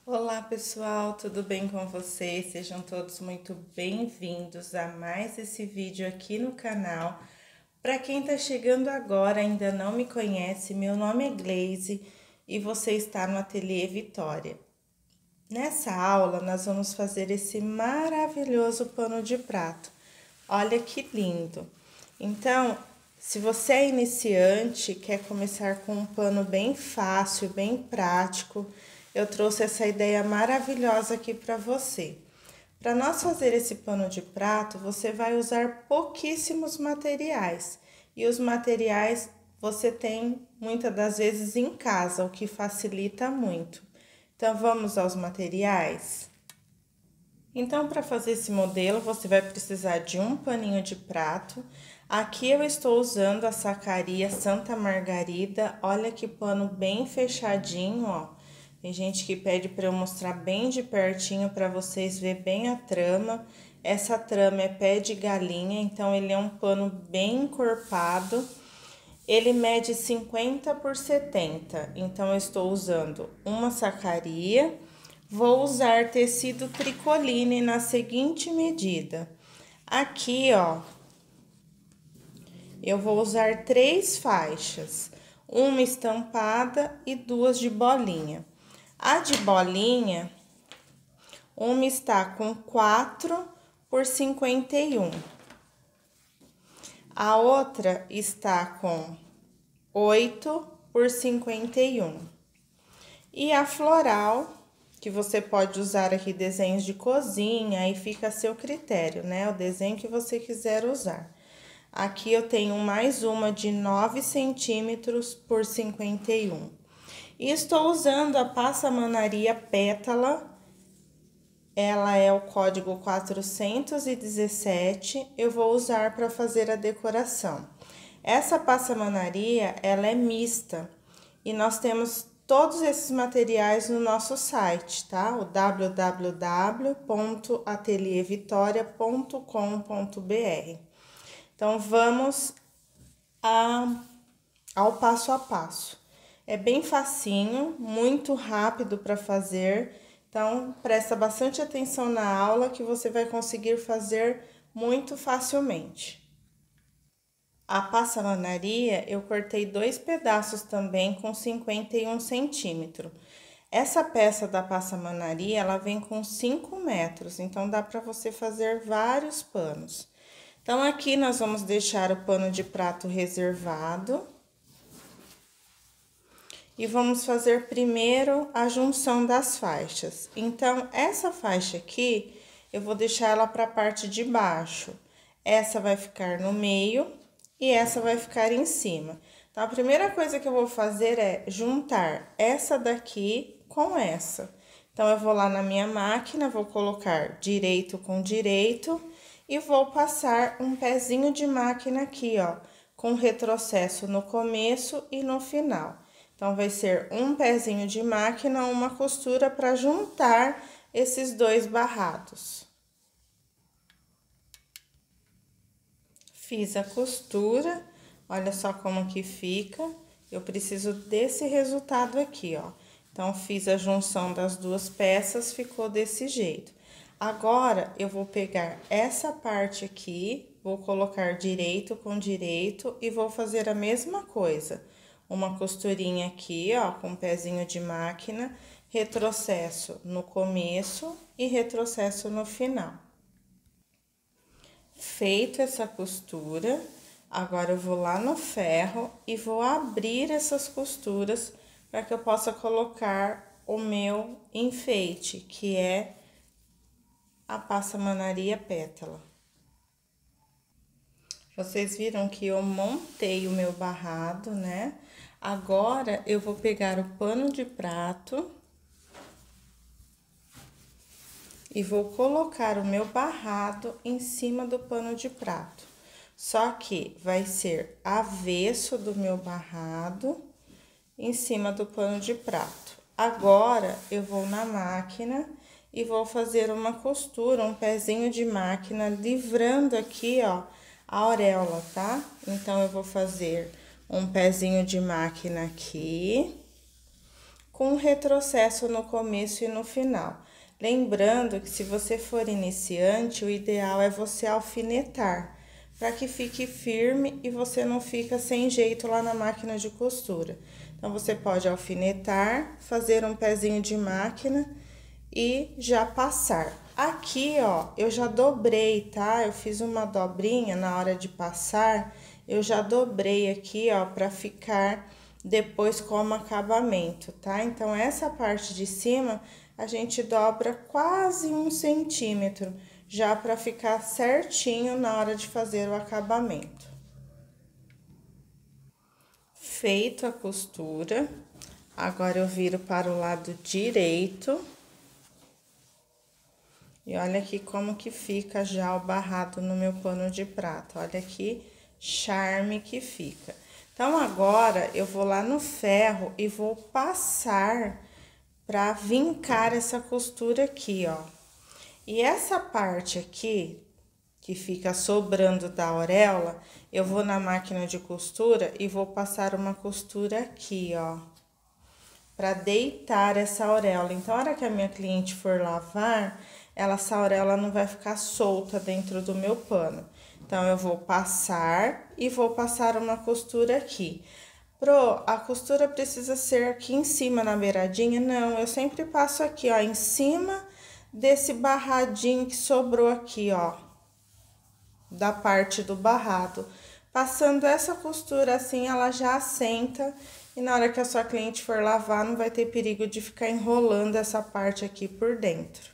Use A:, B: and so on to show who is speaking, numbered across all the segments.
A: Olá pessoal, tudo bem com vocês? Sejam todos muito bem-vindos a mais esse vídeo aqui no canal. Para quem está chegando agora, ainda não me conhece, meu nome é Glaze e você está no Ateliê Vitória. Nessa aula, nós vamos fazer esse maravilhoso pano de prato. Olha que lindo! Então, se você é iniciante, quer começar com um pano bem fácil, bem prático, eu trouxe essa ideia maravilhosa aqui para você. Para nós fazer esse pano de prato, você vai usar pouquíssimos materiais. E os materiais você tem muitas das vezes em casa, o que facilita muito. Então, vamos aos materiais? Então, para fazer esse modelo, você vai precisar de um paninho de prato. Aqui eu estou usando a Sacaria Santa Margarida. Olha que pano bem fechadinho, ó. Tem gente que pede para eu mostrar bem de pertinho para vocês verem bem a trama. Essa trama é pé de galinha, então ele é um pano bem encorpado. Ele mede 50 por 70, então eu estou usando uma sacaria. Vou usar tecido tricoline na seguinte medida. Aqui, ó, eu vou usar 3 faixas, uma estampada e 2 de bolinha. A de bolinha, uma está com 4 por 51. A outra está com 8 por 51. E a floral, que você pode usar aqui desenhos de cozinha, aí fica a seu critério, né? O desenho que você quiser usar. Aqui eu tenho mais uma de 9 centímetros por 51. E estou usando a passamanaria pétala. Ela é o código 417, eu vou usar para fazer a decoração. Essa passamanaria, ela é mista e nós temos todos esses materiais no nosso site, tá? O www.ateliervitoria.com.br. Então, vamos ao passo a passo. É bem facinho, muito rápido para fazer. Então, presta bastante atenção na aula que você vai conseguir fazer muito facilmente. A passamanaria, eu cortei 2 pedaços também com 51 centímetros. Essa peça da passamanaria, ela vem com 5 metros, então dá para você fazer vários panos. Então, aqui nós vamos deixar o pano de prato reservado. E vamos fazer primeiro a junção das faixas. Então, essa faixa aqui, eu vou deixar ela para a parte de baixo. Essa vai ficar no meio e essa vai ficar em cima. Então, a primeira coisa que eu vou fazer é juntar essa daqui com essa. Então, eu vou lá na minha máquina, vou colocar direito com direito e vou passar um pezinho de máquina aqui, ó, com retrocesso no começo e no final. Então, vai ser um pezinho de máquina, uma costura para juntar esses 2 barrados. Fiz a costura, olha só como que fica. Eu preciso desse resultado aqui, ó. Então, fiz a junção das 2 peças, ficou desse jeito. Agora, eu vou pegar essa parte aqui, vou colocar direito com direito e vou fazer a mesma coisa. Uma costurinha aqui, ó, com um pezinho de máquina, retrocesso no começo e retrocesso no final. Feito essa costura, agora eu vou lá no ferro e vou abrir essas costuras para que eu possa colocar o meu enfeite, que é a passamanaria pétala. Vocês viram que eu montei o meu barrado, né? Agora, eu vou pegar o pano de prato e vou colocar o meu barrado em cima do pano de prato. Só que vai ser avesso do meu barrado em cima do pano de prato. Agora, eu vou na máquina e vou fazer uma costura, um pezinho de máquina, livrando aqui, ó, a auréola, tá? Então, eu vou fazer um pezinho de máquina aqui, com retrocesso no começo e no final. Lembrando que se você for iniciante, o ideal é você alfinetar, para que fique firme e você não fica sem jeito lá na máquina de costura. Então, você pode alfinetar, fazer um pezinho de máquina e já passar. Aqui, ó, eu já dobrei, tá? Eu fiz uma dobrinha na hora de passar, eu já dobrei aqui, ó, para ficar depois como acabamento, tá? Então, essa parte de cima, a gente dobra quase 1 centímetro, já para ficar certinho na hora de fazer o acabamento. Feito a costura, agora eu viro para o lado direito. E olha aqui como que fica já o barrado no meu pano de prata. Olha que charme que fica. Então, agora eu vou lá no ferro e vou passar para vincar essa costura aqui, ó. E essa parte aqui, que fica sobrando da auréola, eu vou na máquina de costura e vou passar uma costura aqui, ó, para deitar essa auréola. Então, a hora que a minha cliente for lavar, essa auréola não vai ficar solta dentro do meu pano. Então, eu vou passar e vou passar uma costura aqui. A costura precisa ser aqui em cima, na beiradinha? Não, eu sempre passo aqui, ó, em cima desse barradinho que sobrou aqui, ó, da parte do barrado. Passando essa costura assim, ela já assenta e na hora que a sua cliente for lavar, não vai ter perigo de ficar enrolando essa parte aqui por dentro.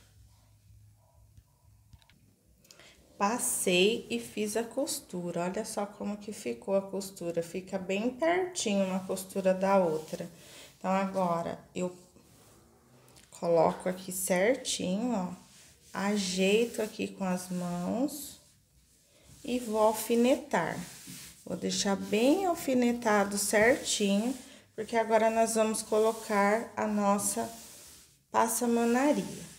A: Passei e fiz a costura, olha só como que ficou a costura, fica bem pertinho uma costura da outra. Então, agora, eu coloco aqui certinho, ó, ajeito aqui com as mãos e vou alfinetar. Vou deixar bem alfinetado certinho, porque agora nós vamos colocar a nossa passamanaria.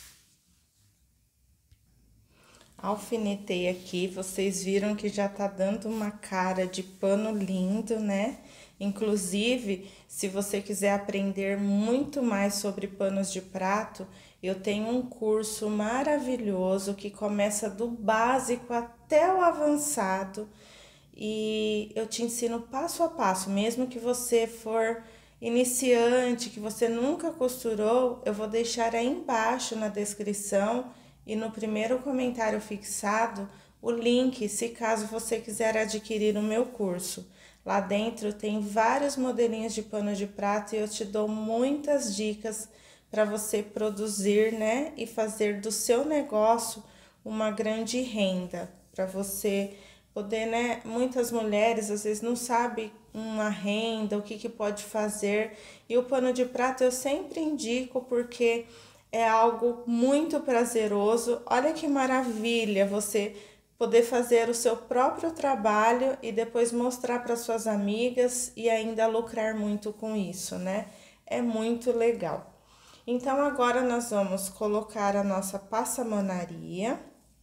A: Alfinetei aqui, vocês viram que já tá dando uma cara de pano lindo, né? Inclusive, se você quiser aprender muito mais sobre panos de prato, eu tenho um curso maravilhoso que começa do básico até o avançado e eu te ensino passo a passo, mesmo que você for iniciante, que você nunca costurou, eu vou deixar aí embaixo na descrição e no primeiro comentário fixado o link, se caso você quiser adquirir o meu curso. Lá dentro tem vários modelinhos de pano de prato e eu te dou muitas dicas para você produzir, né, e fazer do seu negócio uma grande renda, para você poder, né, muitas mulheres às vezes não sabem uma renda, o que pode fazer, e o pano de prato eu sempre indico porque é algo muito prazeroso. Olha que maravilha você poder fazer o seu próprio trabalho e depois mostrar para suas amigas e ainda lucrar muito com isso, né? É muito legal. Então, agora nós vamos colocar a nossa passamanaria,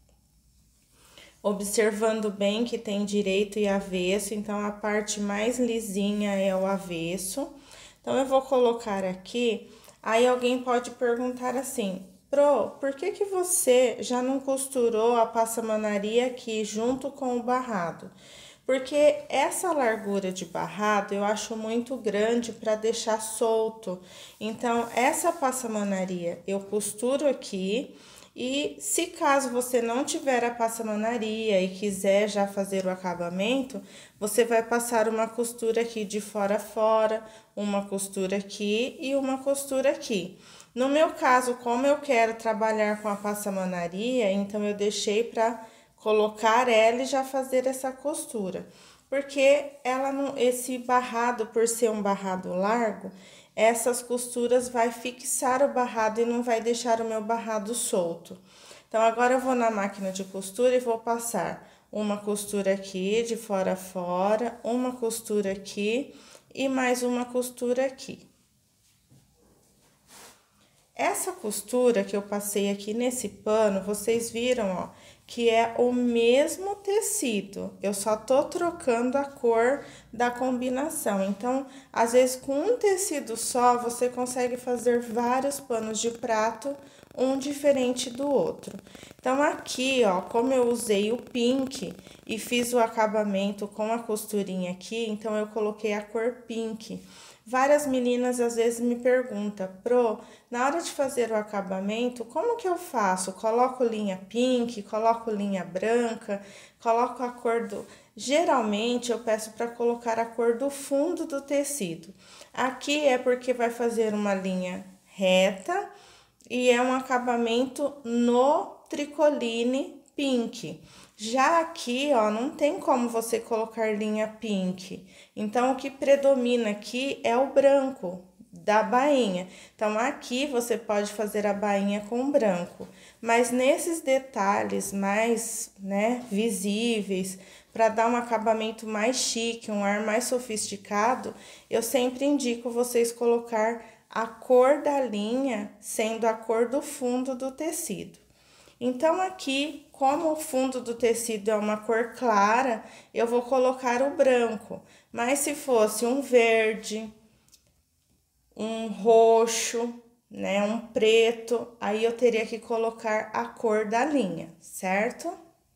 A: observando bem que tem direito e avesso, então a parte mais lisinha é o avesso. Então, eu vou colocar aqui. Aí alguém pode perguntar assim, por que você já não costurou a passamanaria aqui junto com o barrado? Porque essa largura de barrado eu acho muito grande para deixar solto. Então, essa passamanaria eu costuro aqui. E se caso você não tiver a passamanaria e quiser já fazer o acabamento, você vai passar uma costura aqui de fora a fora, uma costura aqui e uma costura aqui. No meu caso, como eu quero trabalhar com a passamanaria, então eu deixei para colocar ela e já fazer essa costura. Porque ela não, esse barrado, por ser um barrado largo, essas costuras vai fixar o barrado e não vai deixar o meu barrado solto. Então, agora eu vou na máquina de costura e vou passar uma costura aqui, de fora a fora, uma costura aqui e mais uma costura aqui. essa costura que eu passei aqui nesse pano, vocês viram, ó, que é o mesmo tecido. Eu só tô trocando a cor da combinação. Então, às vezes, com um tecido só, você consegue fazer vários panos de prato, um diferente do outro. Então, aqui, ó, como eu usei o pink e fiz o acabamento com a costurinha aqui, então eu coloquei a cor pink. Várias meninas às vezes me perguntam, Pro, na hora de fazer o acabamento, como que eu faço? Coloco linha pink, coloco linha branca, coloco a cor do... Geralmente eu peço para colocar a cor do fundo do tecido. Aqui é porque vai fazer uma linha reta e é um acabamento no tricoline pink. Já aqui, ó, não tem como você colocar linha pink. Então, o que predomina aqui é o branco da bainha. Então, aqui você pode fazer a bainha com branco. Mas nesses detalhes mais, né, visíveis, para dar um acabamento mais chique, um ar mais sofisticado, eu sempre indico vocês colocar a cor da linha sendo a cor do fundo do tecido. Então, aqui, como o fundo do tecido é uma cor clara, eu vou colocar o branco. Mas se fosse um verde, um roxo, né, um preto, aí eu teria que colocar a cor da linha, certo?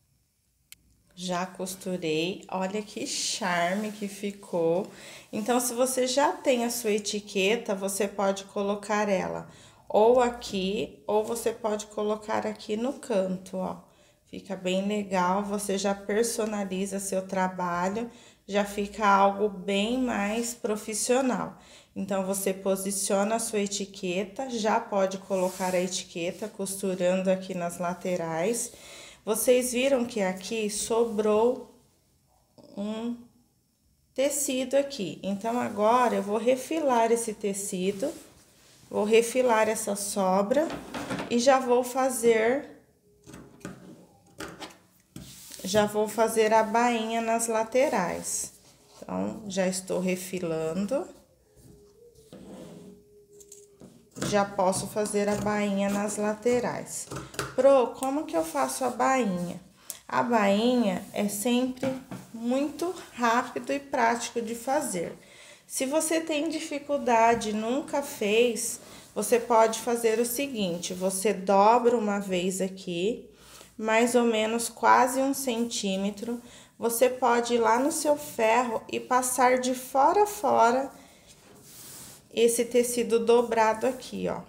A: Já costurei, olha que charme que ficou. Então, se você já tem a sua etiqueta, você pode colocar ela ou aqui, ou você pode colocar aqui no canto, ó. Fica bem legal, você já personaliza seu trabalho, já fica algo bem mais profissional. Então, você posiciona a sua etiqueta, já pode colocar a etiqueta costurando aqui nas laterais. Vocês viram que aqui sobrou um tecido aqui. Então, agora eu vou refilar esse tecido, vou refilar essa sobra e já vou fazer a bainha nas laterais. Então, já estou refilando. Já posso fazer a bainha nas laterais. Pro, como que eu faço a bainha? A bainha é sempre muito rápido e prático de fazer. Se você tem dificuldade, nunca fez, você pode fazer o seguinte, você dobra uma vez aqui, mais ou menos quase 1 centímetro, você pode ir lá no seu ferro e passar de fora a fora esse tecido dobrado aqui, ó.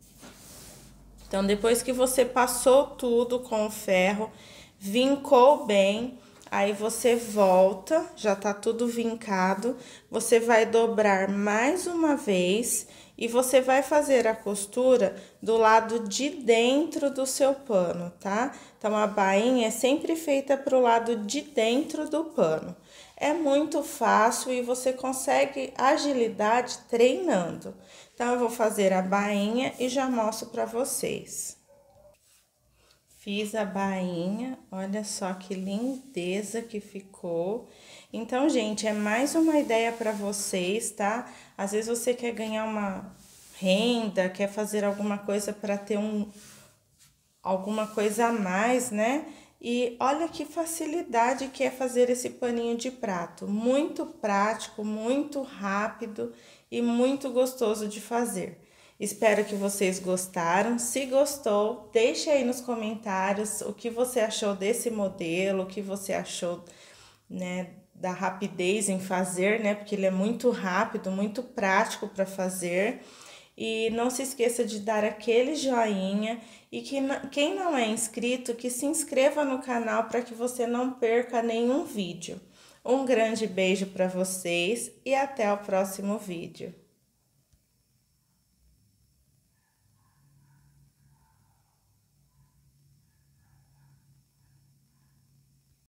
A: Então, depois que você passou tudo com o ferro, vincou bem, aí você volta, já tá tudo vincado, você vai dobrar mais uma vez e você vai fazer a costura do lado de dentro do seu pano, tá? Então, a bainha é sempre feita pro lado de dentro do pano. É muito fácil e você consegue agilidade treinando. Então, eu vou fazer a bainha e já mostro para vocês. Fiz a bainha, olha só que lindeza que ficou. Então, gente, é mais uma ideia para vocês, tá? Às vezes você quer ganhar uma renda, quer fazer alguma coisa para ter alguma coisa a mais, né? E olha que facilidade que é fazer esse paninho de prato. Muito prático, muito rápido e muito gostoso de fazer. Espero que vocês gostaram. Se gostou, deixe aí nos comentários o que você achou desse modelo, o que você achou, né, da rapidez em fazer, né? Porque ele é muito rápido, muito prático para fazer. E não se esqueça de dar aquele joinha e quem não é inscrito, que se inscreva no canal para que você não perca nenhum vídeo. Um grande beijo para vocês e até o próximo vídeo.